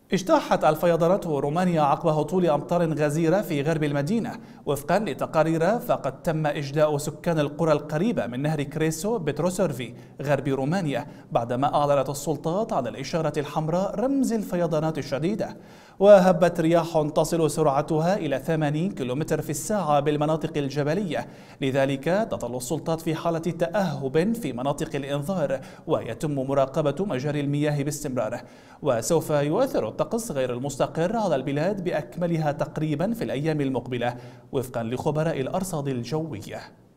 اجتاحت الفيضانات رومانيا عقب هطول أمطار غزيرة في غرب المدينة. وفقا لتقارير فقد تم إجلاء سكان القرى القريبة من نهر كريسو بتروسورفي غرب رومانيا بعدما أعلنت السلطات عن الإشارة الحمراء رمز الفيضانات الشديدة. وهبت رياح تصل سرعتها إلى 80 كم في الساعة بالمناطق الجبلية، لذلك تظل السلطات في حالة تأهب في مناطق الإنذار ويتم مراقبة مجاري المياه باستمرار. وسوف يؤثر الطقس غير المستقر على البلاد بأكملها تقريبا في الأيام المقبلة وفقا لخبراء الأرصاد الجوية.